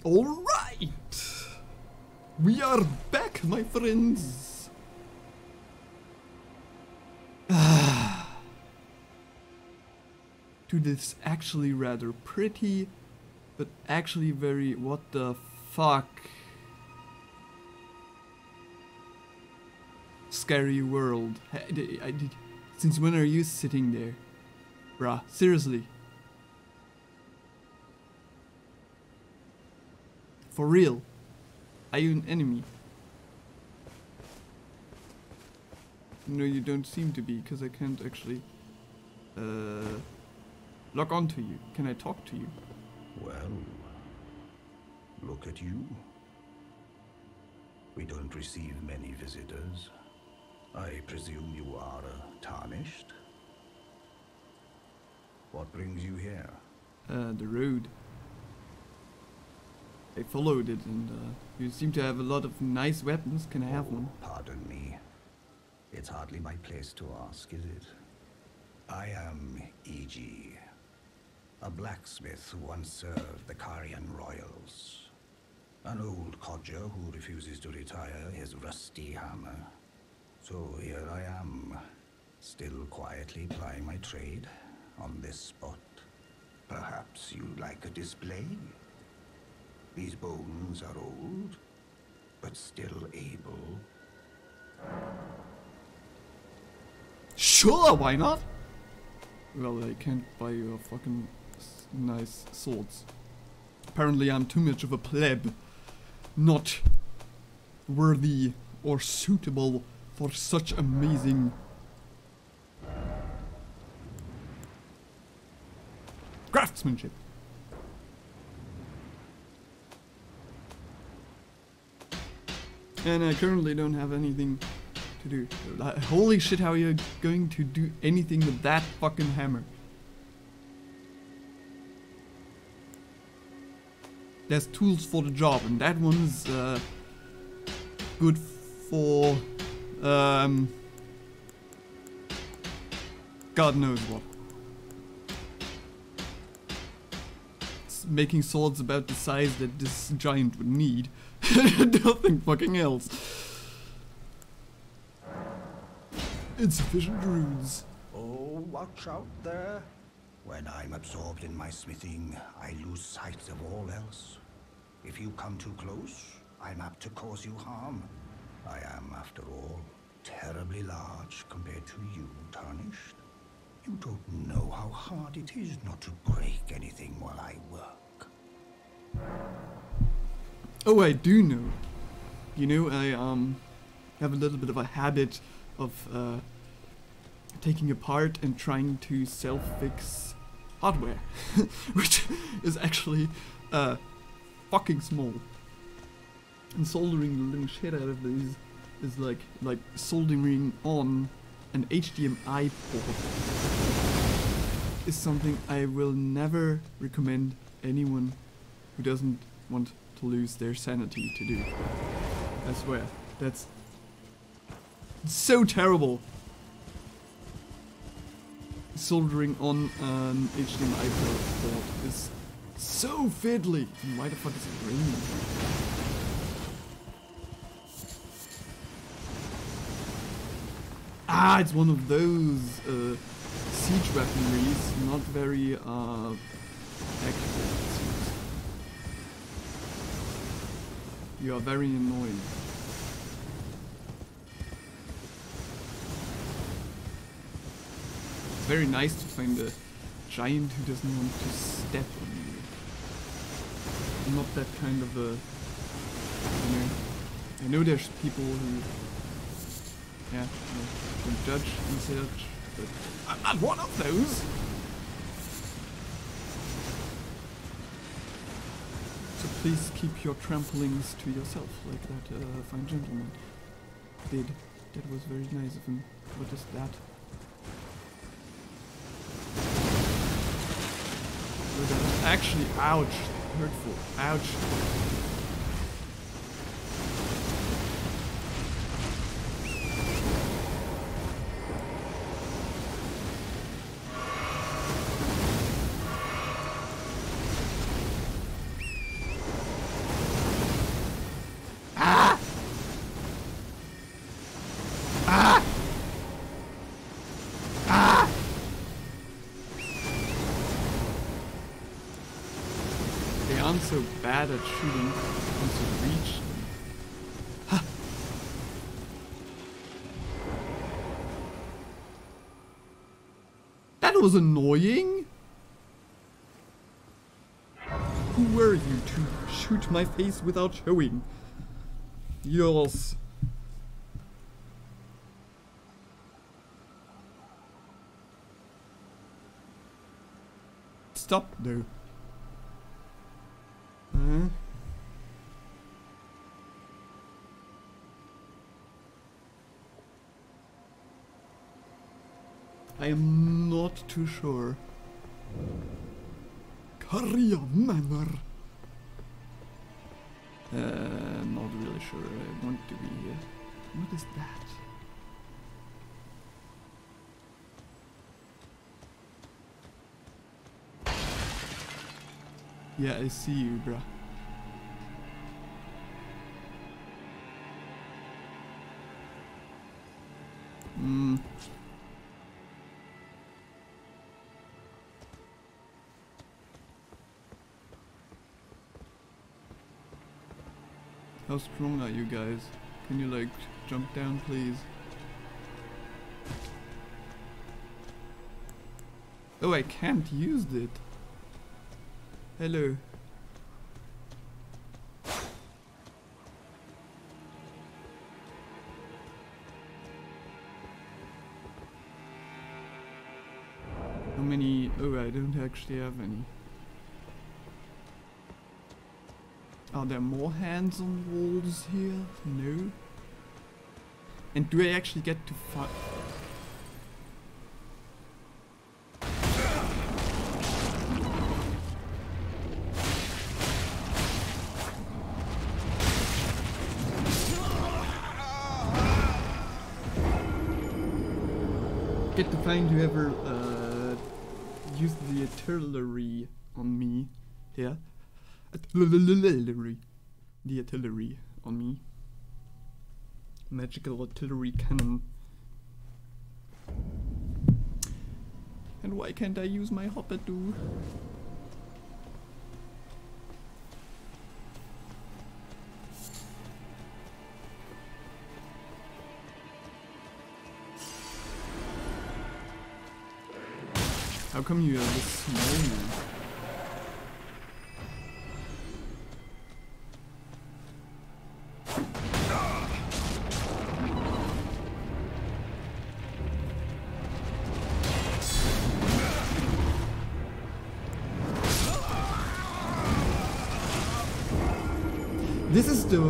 Alright! We are back, my friends! To this actually rather pretty, but actually very what the fuck scary world. Since when are you sitting there? Bruh, seriously. For real. Are you an enemy? No, you don't seem to be, because I can't actually log on to you. Can I talk to you? Well, look at you. We don't receive many visitors. I presume you are tarnished? What brings you here? The road. I followed it and you seem to have a lot of nice weapons. Can I have one? Pardon me. It's hardly my place to ask, is it? I am E.G., a blacksmith who once served the Carian royals. An old codger who refuses to retire his rusty hammer. So here I am, still quietly plying my trade on this spot. Perhaps you'd like a display? These bones are old, but still able. Sure, why not? Well, I can't buy you fucking nice swords. Apparently I'm too much of a pleb. Not worthy or suitable for such amazing craftsmanship. And I currently don't have anything to do. Like, holy shit, how are you going to do anything with that fucking hammer? There's tools for the job, and that one's good for God knows what. It's making swords about the size that this giant would need. Nothing fucking else. Insufficient runes. Oh, watch out there. When I'm absorbed in my smithing, I lose sight of all else. If you come too close, I'm apt to cause you harm. I am, after all, terribly large compared to you, Tarnished. You don't know how hard it is not to break anything while I work. Oh, I do know. You know, I have a little bit of a habit of taking apart and trying to self-fix hardware, which is actually fucking small. And soldering the living shit out of these is like soldering on an HDMI port is something I will never recommend anyone who doesn't want to lose their sanity to do. I swear, that's so terrible. Soldering on an HDMI port is so fiddly. And why the fuck is it raining? Ah, it's one of those siege weaponries, not very accurate. You are very annoying. It's very nice to find a giant who doesn't want to step on you. I'm not that kind of a, you know, I know there's people who, yeah, don't judge and such, but I'm not one of those! So please keep your tramplings to yourself, like that fine gentleman did. That was very nice of him. What is that? Oh, that is actually, ouch, hurtful, ouch. aren't so bad at shooting once you reach them. Ha! That was annoying! Who were you to shoot my face without showing? Yours. Stop though. I am not too sure. Caria Manor. Not really sure. I want to be here. What is that? Yeah, I see you, bruh. How strong are you guys? Can you like jump down, please? Oh, I can't use it. Hello. How many? Oh, I don't actually have any. Are there more hands on walls here? No. And do I actually get to fight? Get to find whoever used the artillery on me here. The artillery on me. Magical artillery cannon. And why can't I use my Hoppadu? How come you are this small now? This is the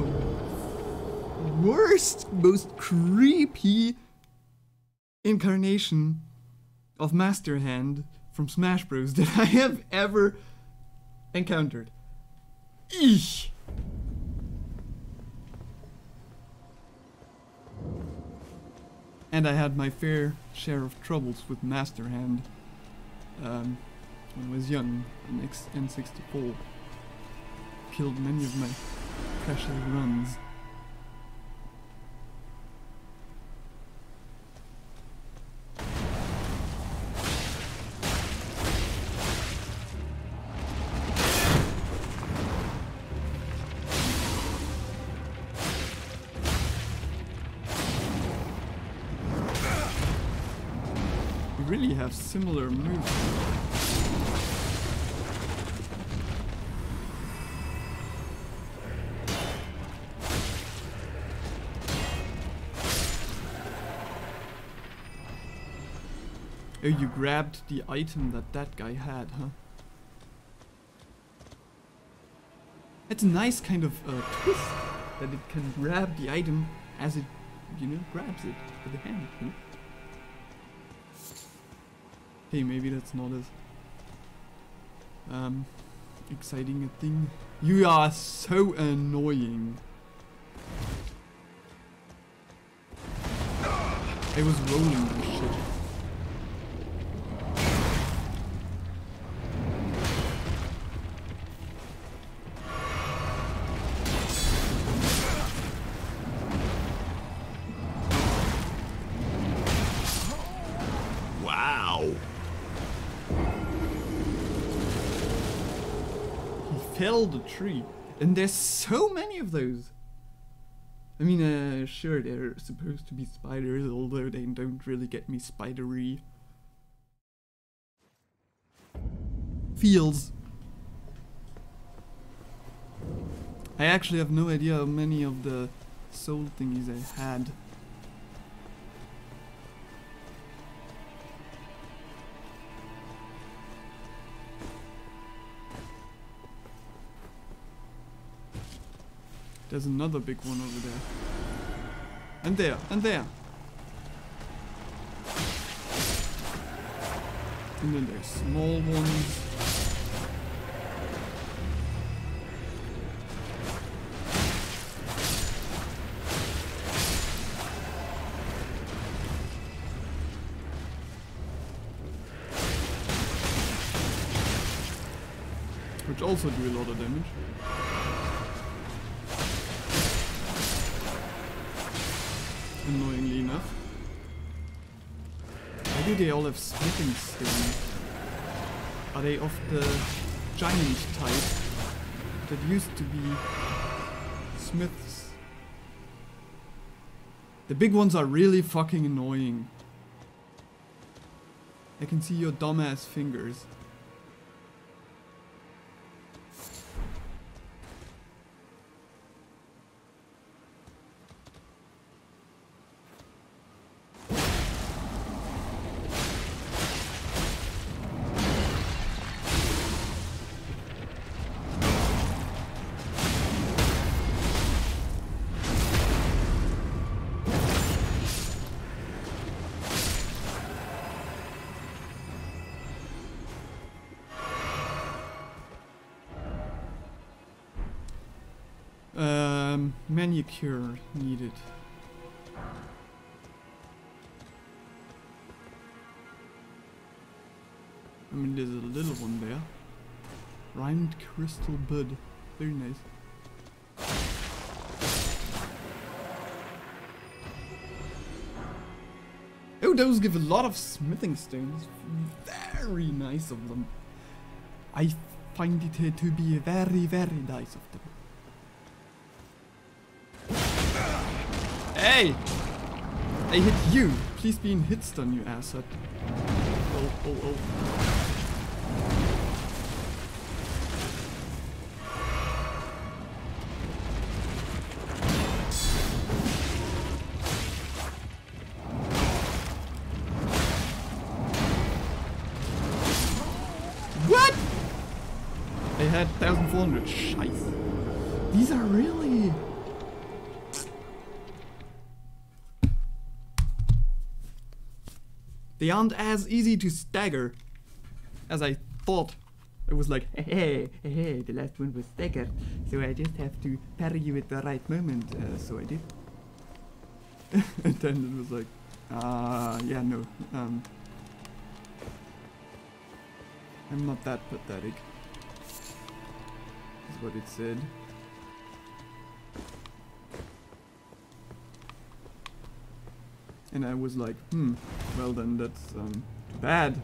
worst, most creepy incarnation of Master Hand from Smash Bros. That I have ever encountered. Eesh! And I had my fair share of troubles with Master Hand when I was young on N64. Killed many of my precious runs. We really have similar moves. Oh, you grabbed the item that guy had, huh? It's a nice kind of twist that it can grab the item as it, you know, grabs it with the hand, you know? Hey, maybe that's not as exciting a thing. You are so annoying. I was rolling this shit. fell the tree. And there's so many of those. I mean, sure, they're supposed to be spiders, although they don't really get me spidery. Feels. I actually have no idea how many of the soul thingies I had. There's another big one over there. And there, and there. And then there's small ones. Which also do a lot of damage. Annoyingly enough. Why do they all have smithing stones? Are they of the giant type that used to be smiths? The big ones are really fucking annoying. I can see your dumbass fingers. Manicure needed. I mean, there's a little one there. Rhymed crystal bud. Very nice. Oh, those give a lot of smithing stones. Very nice of them. I find it to be very, very nice of them. Hey! I hit you! Please be in hit stun, you asshat. Oh, oh, oh. What? I had 1400. Scheiße. These are really... They aren't as easy to stagger as I thought. It was like, hey, the last one was staggered, so I just have to parry you at the right moment, so I did. And then it was like, yeah, no, I'm not that pathetic, is what it said. And I was like, well then that's too bad.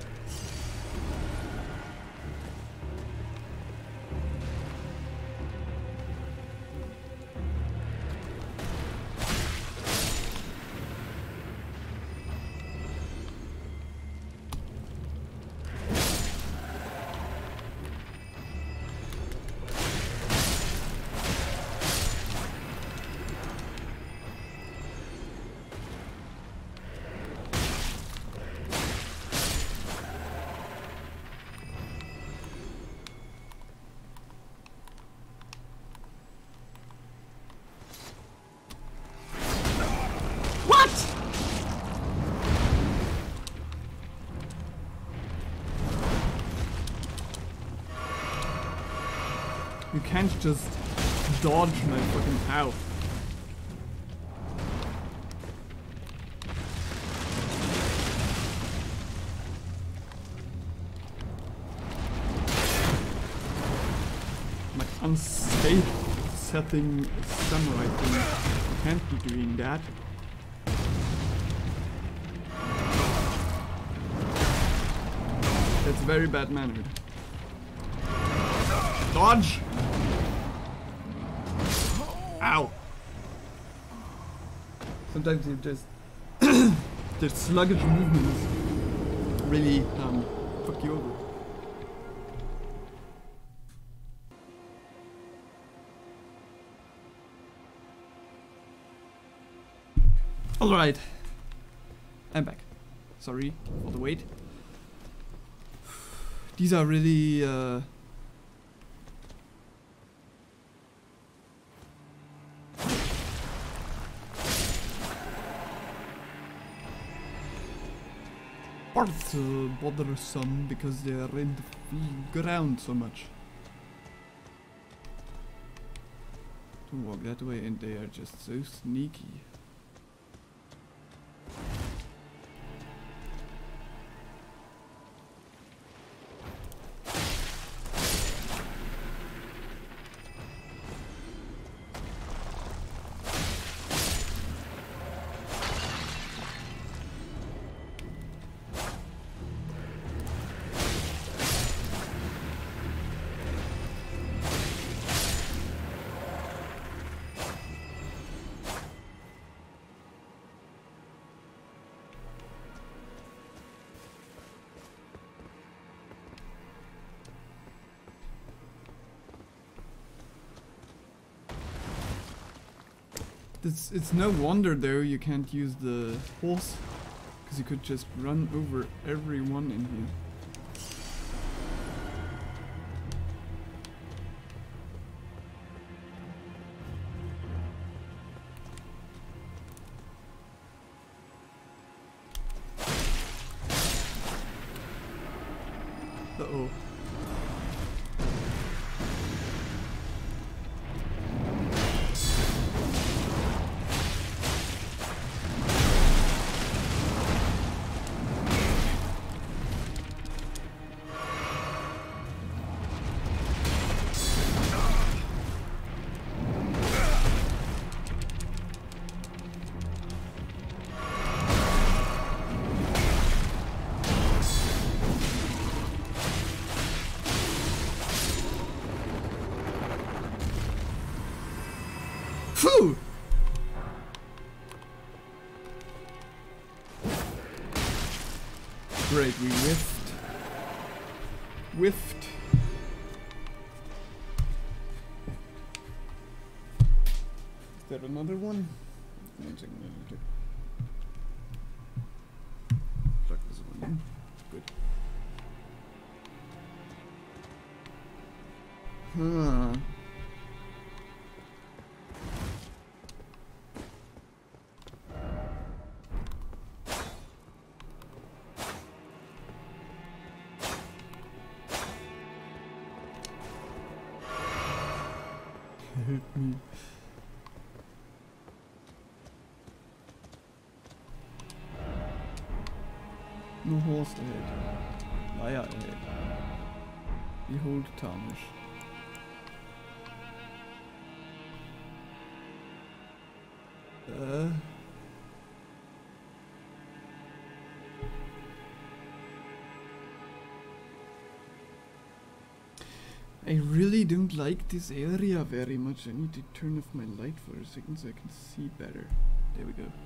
You can't just dodge my fucking health. My unsafe setting samurai thing. Can't be doing that. That's very bad mannered. Dodge! Ow! Sometimes you just the sluggish movements really fuck you over. Alright. I'm back. Sorry for the wait. These are really bothersome because they are in the ground so much. Don't walk that way, and they are just so sneaky. It's no wonder though you can't use the horse, because you could just run over everyone in here. Uh-oh. Phew! Great, we whiffed. Whiffed. Is there another one? One second, I need to plug this one in. Good. Huh. Hit me. No horse ahead. Liar ahead. Behold Tarnish. I really don't like this area very much. I need to turn off my light for a second so I can see better. There we go.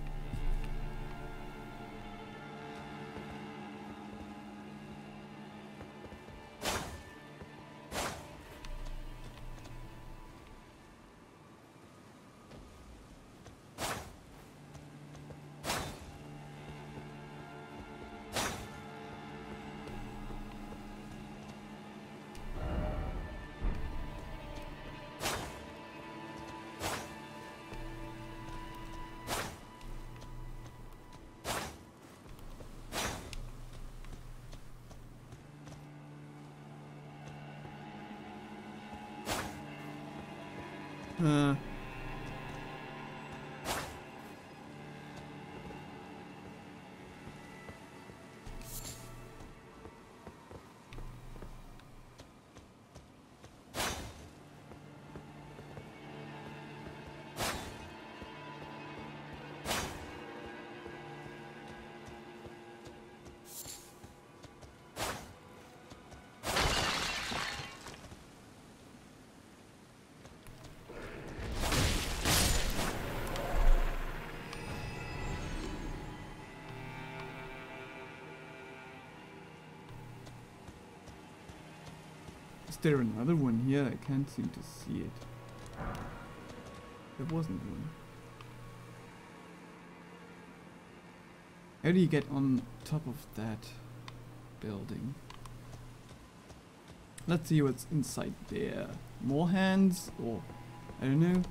Is there another one here? I can't seem to see it. There wasn't one. How do you get on top of that building? Let's see what's inside there. More hands? Or, I don't know.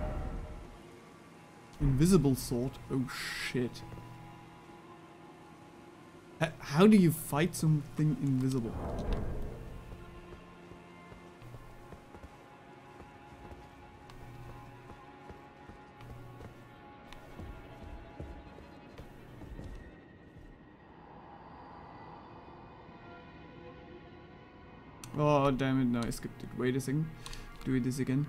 Invisible sword? Oh shit. How do you fight something invisible? Oh damn it, no, I skipped it. Wait a second. Do this again.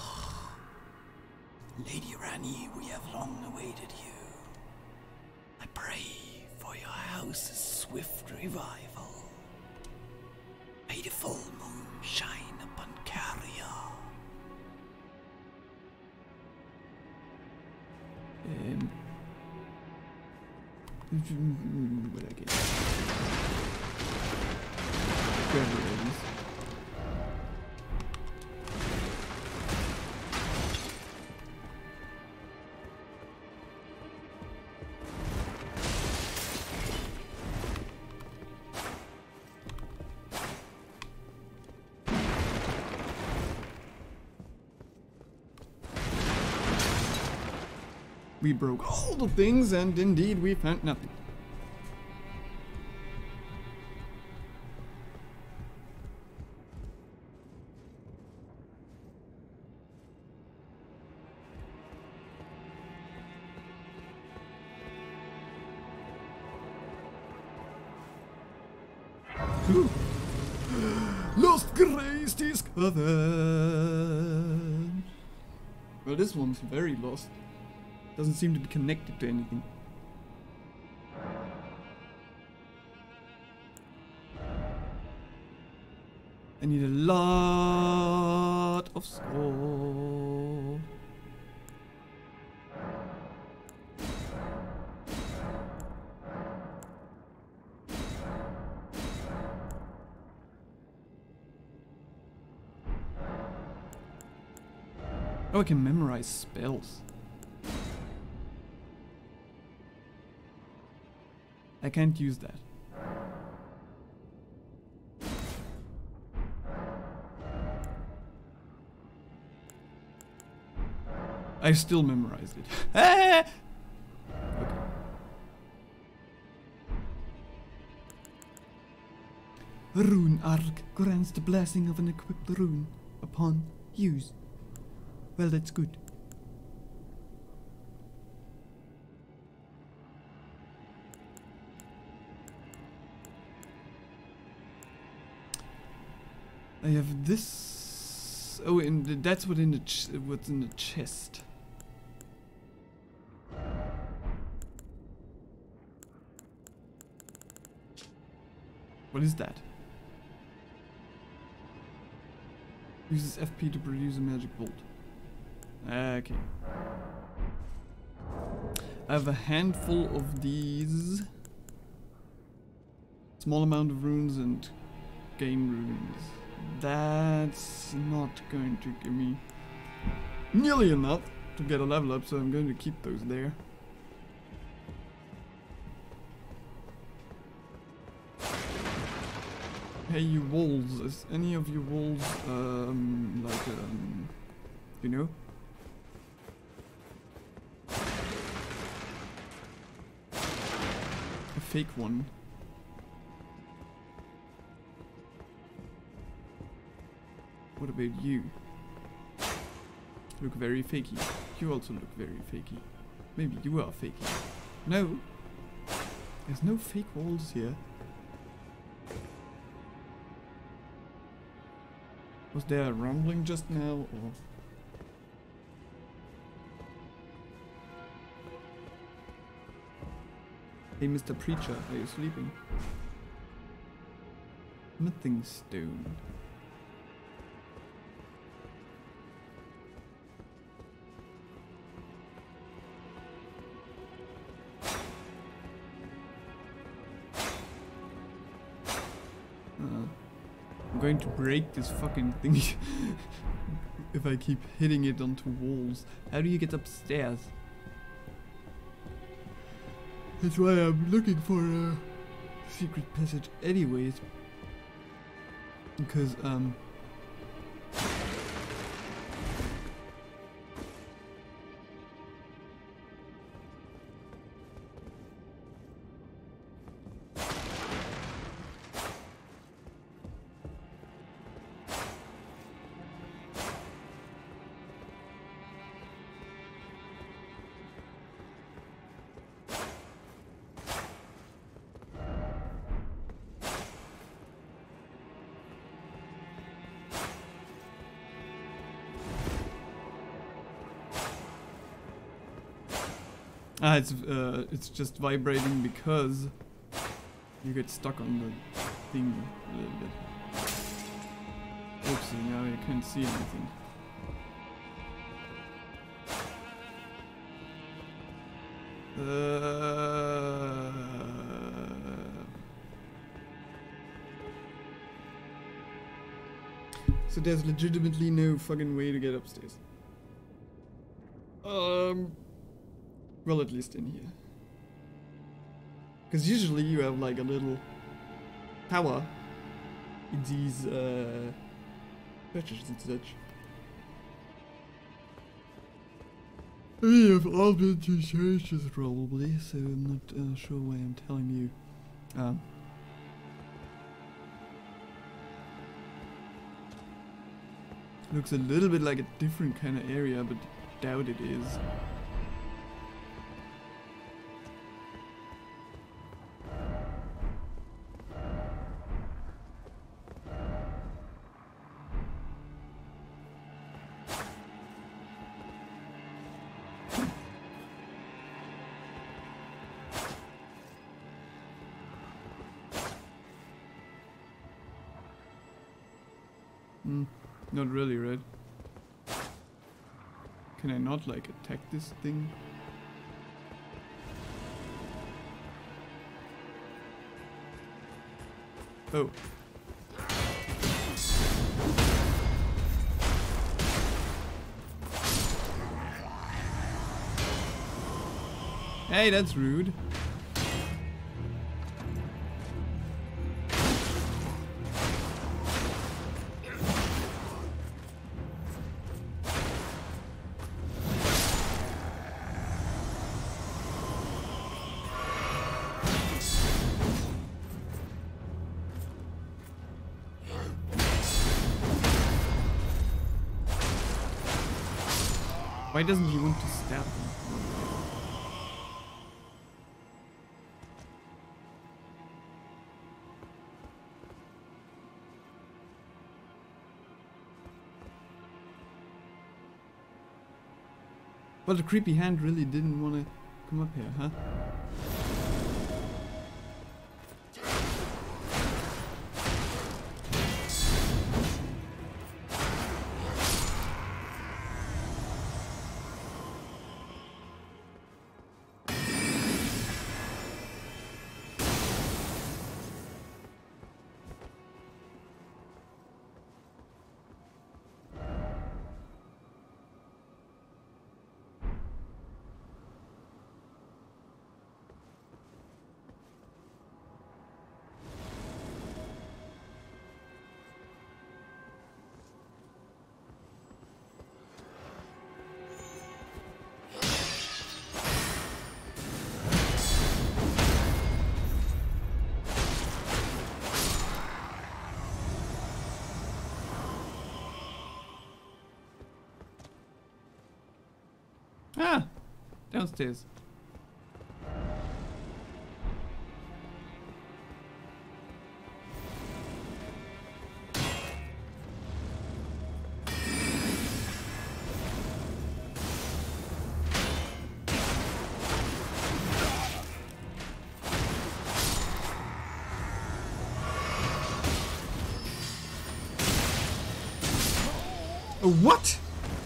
Lady Rani, we have long awaited you. I pray for your house's swift revival. May the full moon shine upon Caria. What I get? Whatever it is. We broke all the things, and indeed we found nothing. Lost Grace discovered. Well, this one's very lost. Doesn't seem to be connected to anything. I need a lot of score. Oh, I can memorize spells. I can't use that. I still memorized it. Ah! Okay. A rune arc grants the blessing of an equipped rune upon use. Well, that's good. I have this. Oh, and that's what what's in the chest. What is that? Uses FP to produce a magic bolt. Okay. I have a handful of these. Small amount of runes and game runes. That's not going to give me nearly enough to get a level up, so I'm going to keep those there. Hey, you walls, is any of you walls, you know? A fake one. What about you? Look very fakey. You also look very fakey. Maybe you are fakey. No! There's no fake walls here. Was there a rumbling just now, or...? Hey, Mr. Preacher, are you sleeping? Nothing stone. I'm going to break this fucking thing if I keep hitting it onto walls. How do you get upstairs? That's why I'm looking for a secret passage anyways. Because, it's just vibrating because you get stuck on the thing a little bit. Oopsie, now you can't see anything. So there's legitimately no fucking way to get upstairs. Well, at least in here. Because usually you have like a little tower in these patches and such. We have all been to churches probably, so I'm not sure why I'm telling you. Looks a little bit like a different kind of area, but doubt it is. Not really, right? Can I not, like, attack this thing? Oh. Hey, that's rude. Why doesn't he want to stab me? Well, the creepy hand really didn't want to come up here, huh? Ah! Downstairs. What?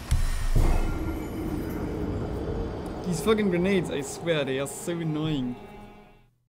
These fucking grenades, I swear, they are so annoying.